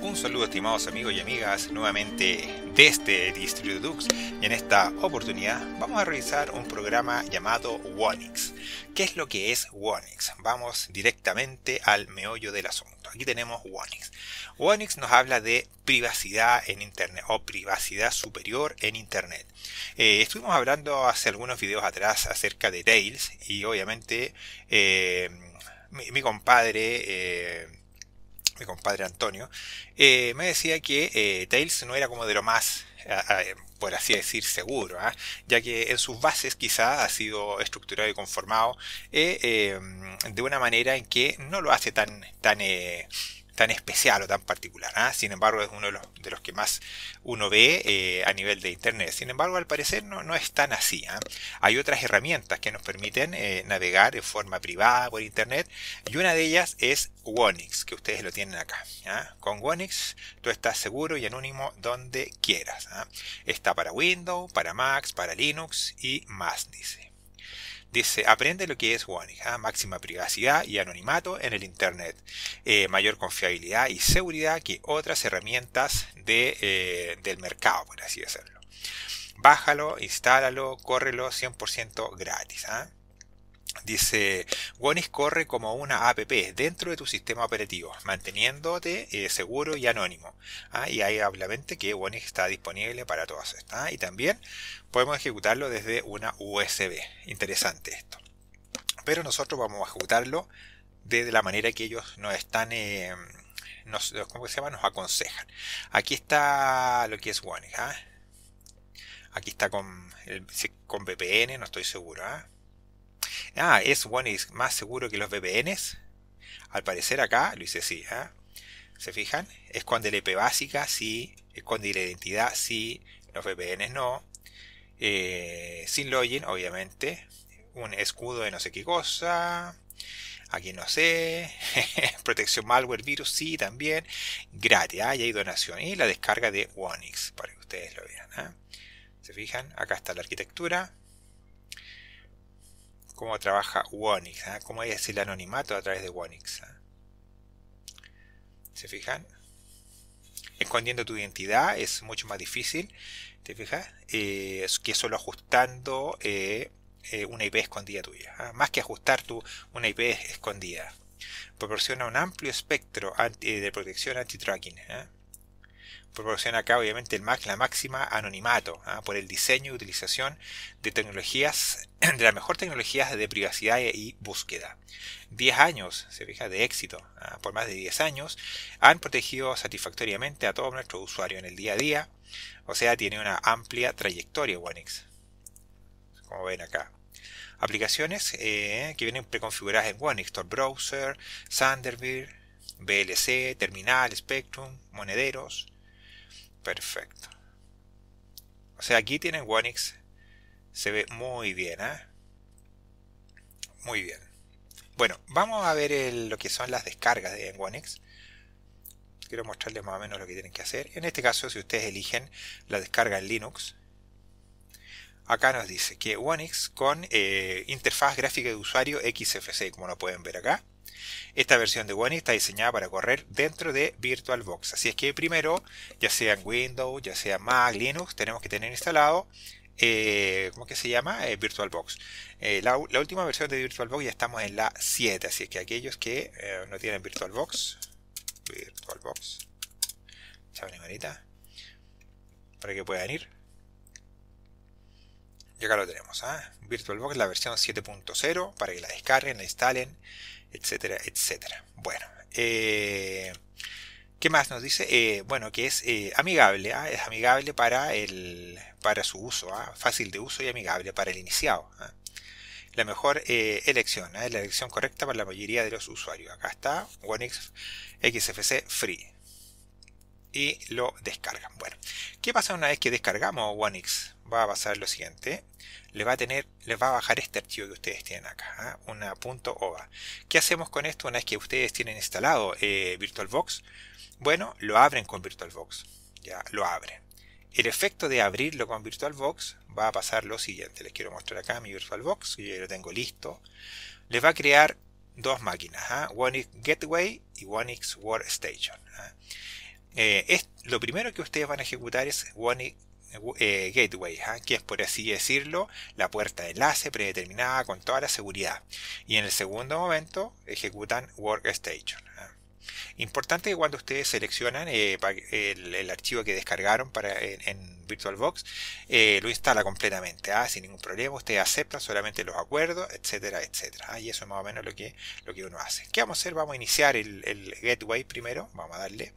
Un saludo estimados amigos y amigas nuevamente desde DistribuTux y en esta oportunidad vamos a realizar un programa llamado Wonix. ¿Qué es lo que es Wonix? Vamos directamente al meollo del asunto. Aquí tenemos Wonix. Wonix nos habla de privacidad en Internet o privacidad superior en Internet. Estuvimos hablando hace algunos videos atrás acerca de Tails y obviamente mi compadre... mi compadre Antonio, me decía que Tails no era como de lo más, por así decir, seguro, ya que en sus bases quizá ha sido estructurado y conformado de una manera en que no lo hace tan especial o tan particular. Sin embargo, es uno de los que más uno ve a nivel de Internet. Sin embargo, al parecer no es tan así. Hay otras herramientas que nos permiten navegar de forma privada por Internet y una de ellas es Wonix, que ustedes lo tienen acá. Con Wonix tú estás seguro y anónimo donde quieras. Está para Windows, para Mac, para Linux y más, dice. Dice, aprende lo que es Wonix, máxima privacidad y anonimato en el Internet, mayor confiabilidad y seguridad que otras herramientas del mercado, por así decirlo. Bájalo, instálalo, córrelo 100% gratis. Dice, Wonix corre como una app dentro de tu sistema operativo, manteniéndote seguro y anónimo. Y ahí obviamente que Wonix está disponible para todas estas. Y también podemos ejecutarlo desde una USB. Interesante esto. Pero nosotros vamos a ejecutarlo de la manera que ellos nos están... ¿cómo se llama? Nos aconsejan. Aquí está lo que es Wonix. Aquí está con VPN, no estoy seguro. ¿Es Wonix más seguro que los VPNs? Al parecer acá lo hice así. ¿Se fijan? Esconde la IP básica, sí. Esconde la identidad, sí. Los VPNs no. Sin login, obviamente. Un escudo de no sé qué cosa. Aquí no sé. Protección malware virus, sí, también. Gratis, y hay donación. Y la descarga de Wonix, para que ustedes lo vean. ¿Se fijan? Acá está la arquitectura. Cómo trabaja Wonix, cómo es el anonimato a través de Wonix. ¿Se fijan? Escondiendo tu identidad es mucho más difícil, ¿te fijas? Que solo ajustando una IP escondida tuya. Más que ajustar una IP escondida. Proporciona un amplio espectro de protección anti-tracking. Proporciona acá obviamente la máxima anonimato por el diseño y utilización de tecnologías, de las mejores tecnologías de privacidad y búsqueda. 10 años, se fija, de éxito. Por más de 10 años han protegido satisfactoriamente a todos nuestros usuarios en el día a día. O sea, tiene una amplia trayectoria Wonix, como ven acá. Aplicaciones que vienen preconfiguradas en Wonix: Tor Browser, Thunderbird, VLC, Terminal, Spectrum, monederos. Perfecto. O sea, aquí tienen Wonix. Se ve muy bien, Muy bien. Bueno, vamos a ver lo que son las descargas de Wonix. Quiero mostrarles más o menos lo que tienen que hacer. En este caso, si ustedes eligen la descarga en Linux, acá nos dice que Wonix con interfaz gráfica de usuario XFCE, como lo pueden ver acá. Esta versión de Wonix está diseñada para correr dentro de VirtualBox. Así es que primero, ya sea en Windows, ya sea Mac, Linux, tenemos que tener instalado, ¿cómo que se llama? VirtualBox. La última versión de VirtualBox ya estamos en la 7. Así es que aquellos que no tienen VirtualBox, chao manita, para que puedan ir. Y acá lo tenemos. VirtualBox, la versión 7.0, para que la descarguen, la instalen, etcétera, etcétera. Bueno, ¿qué más nos dice? Bueno, que es amigable, es amigable para su uso, fácil de uso y amigable para el iniciado. La mejor elección, la elección correcta para la mayoría de los usuarios. Acá está Wonix XFCE Free. Y lo descargan. Bueno, ¿qué pasa una vez que descargamos Wonix? Va a pasar lo siguiente. Les va a bajar este archivo que ustedes tienen acá, una .ova. ¿Qué hacemos con esto una vez que ustedes tienen instalado VirtualBox? Bueno, lo abren con VirtualBox. Ya, lo abren. El efecto de abrirlo con VirtualBox va a pasar lo siguiente. Les quiero mostrar acá mi VirtualBox, que yo lo tengo listo. Les va a crear dos máquinas, Wonix Gateway y Wonix Workstation. lo primero que ustedes van a ejecutar es One Gateway, que es, por así decirlo, la puerta de enlace predeterminada con toda la seguridad. Y en el segundo momento ejecutan Workstation. Importante que cuando ustedes seleccionan el archivo que descargaron en VirtualBox, lo instala completamente, sin ningún problema. Ustedes aceptan solamente los acuerdos, etcétera, etcétera. Y eso es más o menos lo que uno hace. ¿Qué vamos a hacer? Vamos a iniciar el Gateway primero. Vamos a darle.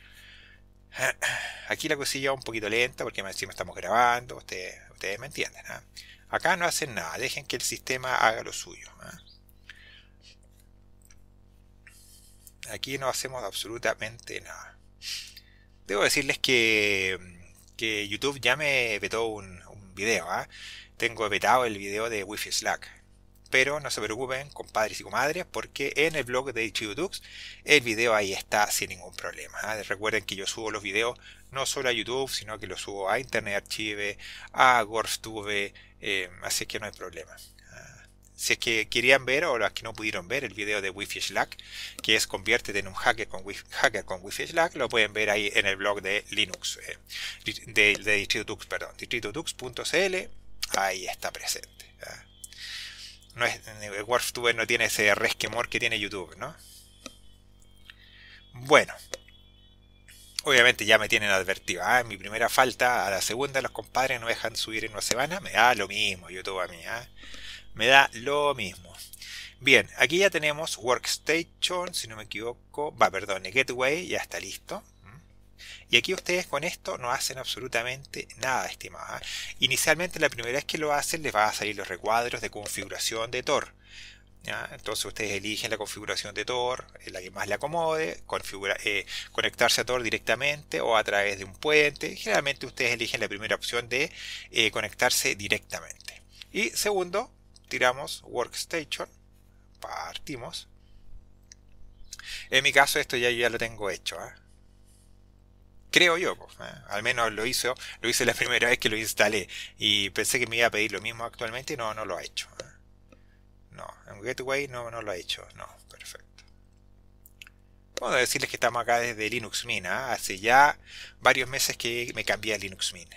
Aquí la cosilla un poquito lenta porque encima estamos grabando. Ustedes me entienden. Acá no hacen nada. Dejen que el sistema haga lo suyo. Aquí no hacemos absolutamente nada. Debo decirles que YouTube ya me vetó un video. Tengo vetado el video de Wi-Fi Slack. Pero no se preocupen, compadres y comadres, porque en el blog de DistribuTux el video ahí está sin ningún problema. Recuerden que yo subo los videos no solo a YouTube, sino que los subo a Internet Archive, a GorfTube, así que no hay problema. Si es que querían ver, o los que no pudieron ver el video de Wi-Fi Slack, que es conviértete en un hacker con Wi-Fi Slack, lo pueden ver ahí en el blog de Linux, de DistribuTux, perdón, distritotux.cl, ahí está presente. No es, WorfTube no tiene ese resquemor que tiene YouTube, ¿no? Bueno, obviamente ya me tienen advertido. Mi primera falta, a la segunda los compadres no dejan subir en una semana. Me da lo mismo YouTube a mí. Me da lo mismo. Bien, aquí ya tenemos Workstation, si no me equivoco. Perdón, Gateway ya está listo. Y aquí ustedes con esto no hacen absolutamente nada, estimados. Inicialmente, la primera vez que lo hacen, les va a salir los recuadros de configuración de Tor. Entonces ustedes eligen la configuración de Tor, la que más le acomode, conectarse a Tor directamente o a través de un puente. Generalmente ustedes eligen la primera opción de conectarse directamente. Y segundo, tiramos Workstation, partimos. En mi caso esto ya lo tengo hecho. Creo yo, al menos lo hice la primera vez que lo instalé y pensé que me iba a pedir lo mismo actualmente y no lo ha hecho. No, en Gateway no lo ha hecho. No, perfecto. Puedo decirles que estamos acá desde Linux Mint. Hace ya varios meses que me cambié a Linux Mint.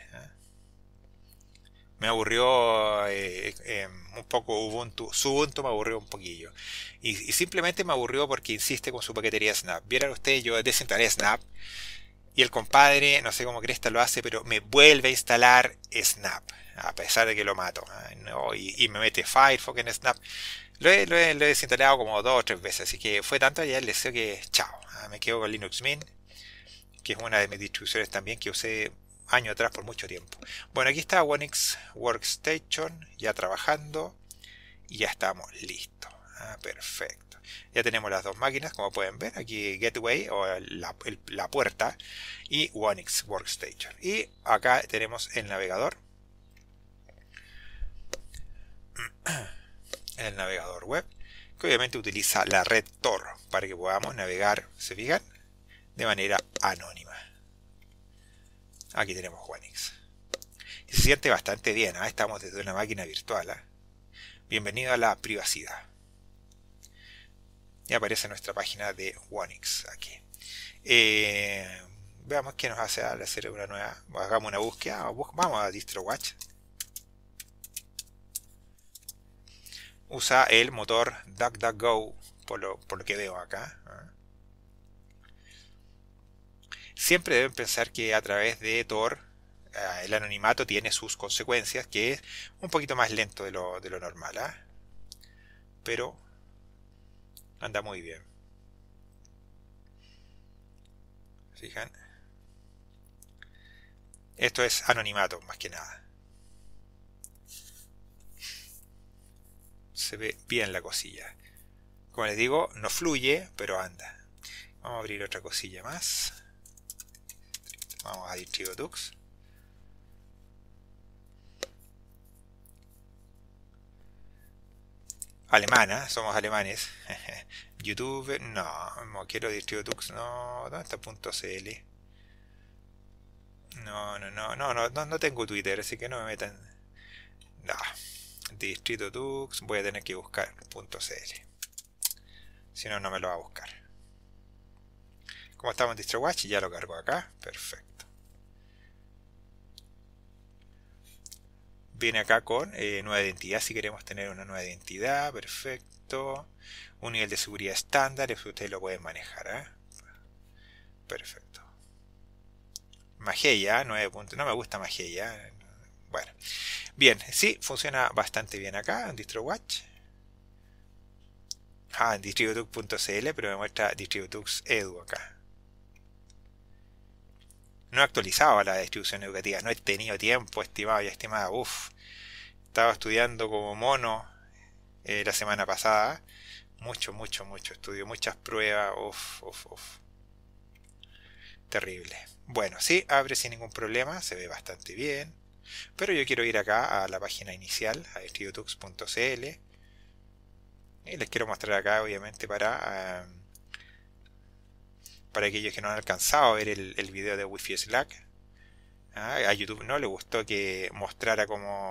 Me aburrió un poco Ubuntu. Ubuntu me aburrió un poquillo. Y simplemente me aburrió porque insiste con su paquetería Snap. Vieran ustedes, yo desinstalé Snap. Y el compadre, no sé cómo Cresta lo hace, pero me vuelve a instalar Snap. A pesar de que lo mato. No, y me mete Firefox en Snap. Lo he desinstalado como 2 o 3 veces. Así que fue tanto ya el deseo que chao. Me quedo con Linux Mint, que es una de mis distribuciones también que usé años atrás por mucho tiempo. Bueno, aquí está Wonix Workstation ya trabajando. Y ya estamos listos. Perfecto. Ya tenemos las dos máquinas, como pueden ver. Aquí Gateway o la puerta y Wonix Workstation. Y acá tenemos el navegador. El navegador web, que obviamente utiliza la red Tor para que podamos navegar, ¿se fijan? De manera anónima. Aquí tenemos Wonix. Y se siente bastante bien, estamos desde una máquina virtual. Bienvenido a la privacidad. Y aparece nuestra página de Wonix aquí. Veamos qué nos hace al hacer una nueva. Hagamos una búsqueda. Vamos a DistroWatch. Usa el motor DuckDuckGo, por lo que veo acá. Siempre deben pensar que a través de Tor el anonimato tiene sus consecuencias, que es un poquito más lento de lo normal. Pero anda muy bien. ¿Fijan? Esto es anonimato más que nada. Se ve bien la cosilla. Como les digo, no fluye, pero anda. Vamos a abrir otra cosilla más. Vamos a DistribuTux. Alemana, somos alemanes. YouTube, no quiero DistribuTux, no. ¿Dónde está .cl? No tengo Twitter, así que no me metan. No. DistribuTux, voy a tener que buscar .cl. Si no, no me lo va a buscar. Como estamos en DistroWatch, ya lo cargo acá. Perfecto. Viene acá con nueva identidad, si queremos tener una nueva identidad. Perfecto. Un nivel de seguridad estándar, eso ustedes lo pueden manejar. Perfecto. Mageia, 9 puntos. No me gusta Mageia. Bueno. Bien, sí, funciona bastante bien acá en DistroWatch. En distributux.cl, pero me muestra Distributux Edu acá. No he actualizado la distribución educativa, no he tenido tiempo, estimado y estimada. Estaba estudiando como mono la semana pasada. Mucho estudio, muchas pruebas. Terrible. Bueno, sí, abre sin ningún problema, se ve bastante bien. Pero yo quiero ir acá a la página inicial, a distributux.cl. Y les quiero mostrar acá, obviamente, para aquellos que no han alcanzado a ver el video de Wi-Fi Slack. A YouTube no le gustó que mostrara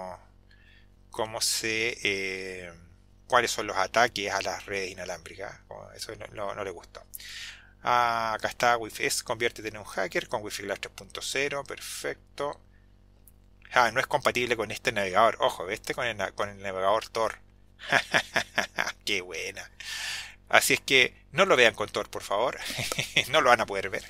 cuáles son los ataques a las redes inalámbricas. Eso no le gustó. Acá está Wi-Fi, conviértete en un hacker con Wi-Fi Glass 3.0, perfecto. No es compatible con este navegador. Ojo, con el navegador Tor. Qué buena. Así es que no lo vean con Tor, por favor. No lo van a poder ver.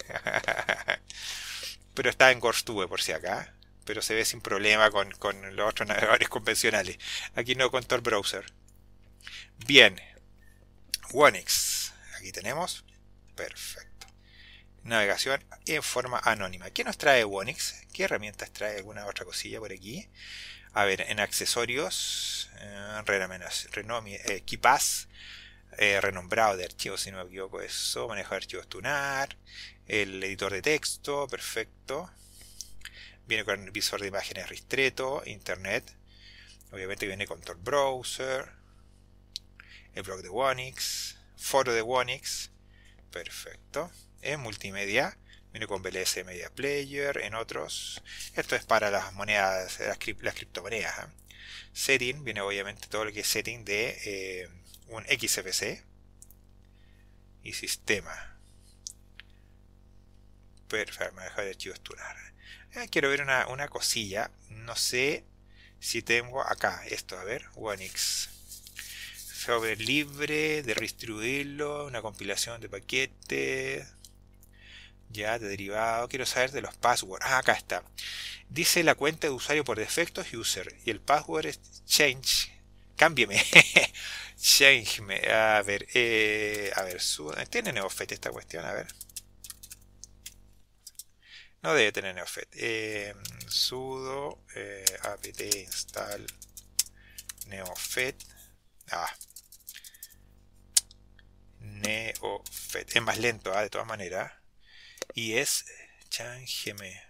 Pero está en GoreTube por si acá. Pero se ve sin problema con los otros navegadores convencionales. Aquí no con Tor Browser. Bien. Wonix. Aquí tenemos. Perfecto. Navegación en forma anónima. ¿Qué nos trae Wonix? ¿Qué herramientas trae? ¿Alguna otra cosilla por aquí? A ver, en accesorios. KeePass. Renombrado de archivos, si no me equivoco, eso. Manejo de archivos Tunar. El editor de texto. Perfecto. Viene con el visor de imágenes Ristretto. Internet. Obviamente viene con Tor Browser. El blog de Wonix. Foro de Wonix. Perfecto. En multimedia viene con VLC Media Player. En otros, esto es para las monedas, las criptomonedas. Setting, viene obviamente todo lo que es setting de un XFC. Y sistema. Perfecto, manejar de archivos Tunar. Quiero ver una cosilla. No sé si tengo acá esto. A ver, Wonix. Software libre, de redistribuirlo, una compilación de paquetes, ya de derivado. Quiero saber de los passwords. Acá está. Dice la cuenta de usuario por defecto es user y el password es change. Cámbieme. Change me. A ver, ¿tiene Neofet esta cuestión? A ver. No debe tener Neofet. Sudo apt install Neofet. Neofet. Es más lento, de todas maneras. Y es changeme.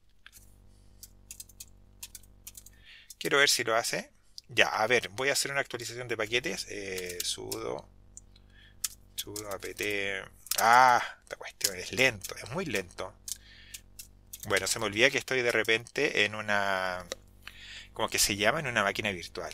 Quiero ver si lo hace. Ya, a ver, voy a hacer una actualización de paquetes. Sudo apt. Esta cuestión es lento, es muy lento. Bueno, se me olvida que estoy de repente en una, como que se llama, en una máquina virtual.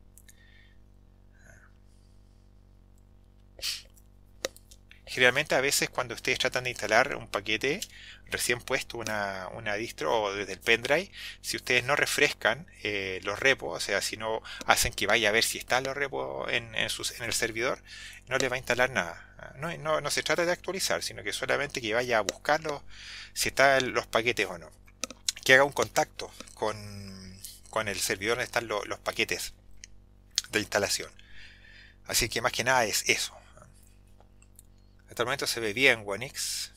Generalmente a veces cuando ustedes tratan de instalar un paquete recién puesto, una distro o desde el pendrive, si ustedes no refrescan los repos, o sea, si no hacen que vaya a ver si están los repos en el servidor, no les va a instalar nada. No se trata de actualizar, sino que solamente que vaya a buscarlos si están los paquetes o no. Que haga un contacto con el servidor donde están los paquetes de instalación. Así que más que nada es eso. Hasta el momento se ve bien Wonix.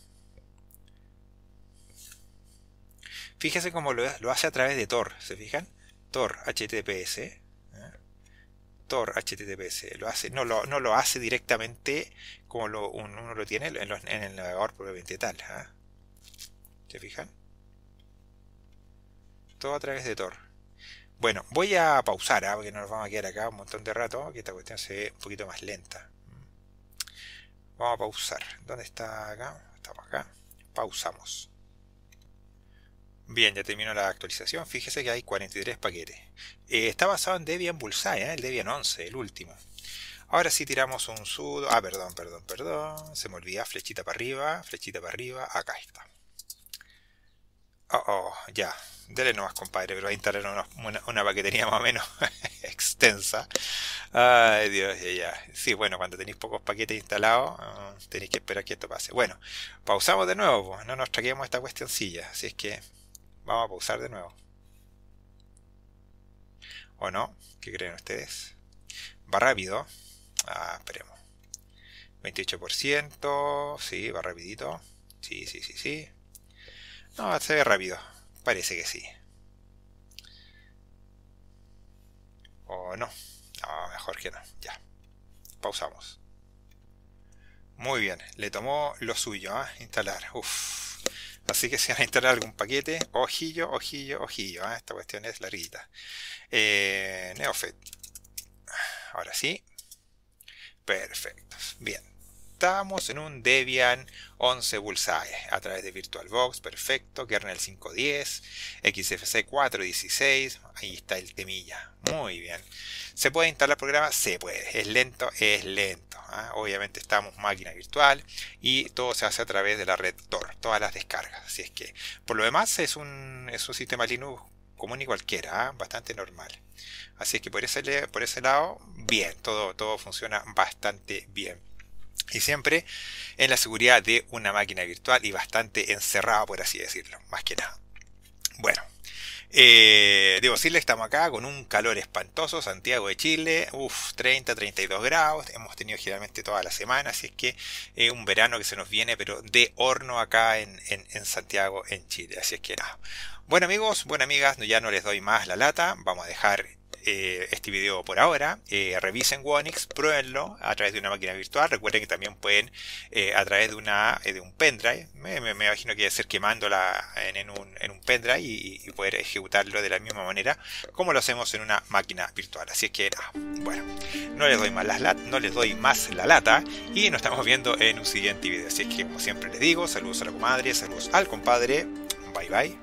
Fíjese cómo lo hace a través de Tor, ¿se fijan? Tor HTTPS. Tor HTTPS. Lo hace, no lo hace directamente como uno lo tiene en el navegador propiamente tal. ¿Se fijan? Todo a través de Tor. Bueno, voy a pausar, porque no nos vamos a quedar acá un montón de rato, que esta cuestión se ve un poquito más lenta. Vamos a pausar. ¿Dónde está acá? Estamos acá. Pausamos. Bien, ya terminó la actualización. Fíjese que hay 43 paquetes. Está basado en Debian Bullseye, el Debian 11, el último. Ahora sí tiramos un sudo. Perdón. Se me olvida. Flechita para arriba. Acá está. Ya. Dele nomás, compadre, pero va a instalar una paquetería más o menos extensa. Ay, Dios, ya. Sí, bueno, cuando tenéis pocos paquetes instalados, tenéis que esperar que esto pase. Bueno, pausamos de nuevo, pues. No nos traquemos esta cuestioncilla. Así es que vamos a pausar de nuevo. ¿O no? ¿Qué creen ustedes? Va rápido. Esperemos. 28%. Sí, va rapidito. Sí. No, se ve rápido. Parece que sí. ¿O no? No, mejor que no. Ya. Pausamos. Muy bien. Le tomó lo suyo, instalar. Uf. Así que si van a instalar algún paquete, ojillo. Esta cuestión es larguita. Neofed. Ahora sí. Perfecto. Bien. Estamos en un Debian 11 Bullseye a través de VirtualBox, perfecto, kernel 5.10, XFC 4.16, ahí está el temilla, muy bien. ¿Se puede instalar el programa? Se puede, es lento. Obviamente estamos máquina virtual y todo se hace a través de la red Tor, todas las descargas, así es que por lo demás es un sistema Linux común y cualquiera, bastante normal. Así es que por ese lado, bien, todo funciona bastante bien. Y siempre en la seguridad de una máquina virtual y bastante encerrado, por así decirlo, más que nada. Bueno, debo decirle que estamos acá con un calor espantoso, Santiago de Chile, 30, 32 grados, hemos tenido generalmente toda la semana, así es que es un verano que se nos viene, pero de horno acá en Santiago, en Chile, así es que nada. Bueno amigos, buenas amigas, ya no les doy más la lata, vamos a dejar este video por ahora. Revisen Wonix, pruébenlo a través de una máquina virtual. Recuerden que también pueden a través de un pendrive, me imagino que debe ser quemándola en un pendrive y poder ejecutarlo de la misma manera como lo hacemos en una máquina virtual. Así es que bueno, no les doy más la lata y nos estamos viendo en un siguiente video. Así es que como siempre les digo, saludos a la comadre, saludos al compadre, bye bye.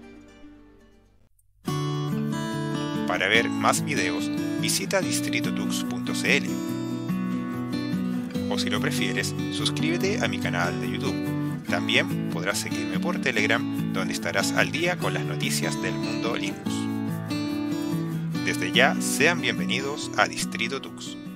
Para ver más videos, visita distritotux.cl o si lo prefieres, suscríbete a mi canal de YouTube. También podrás seguirme por Telegram, donde estarás al día con las noticias del mundo Linux. Desde ya, sean bienvenidos a Distrito Tux.